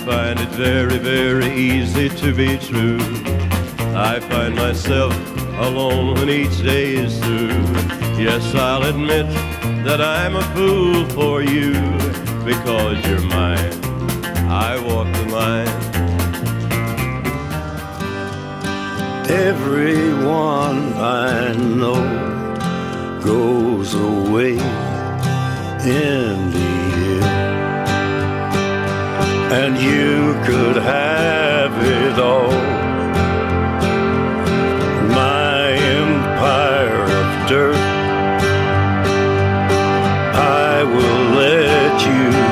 find it very, very easy to be true. I find myself alone when each day is through. Yes, I'll admit that I'm a fool for you, because you're mine, I walk the line. Everyone I know goes away in the end, and you could have it all. My empire of dirt, I will let you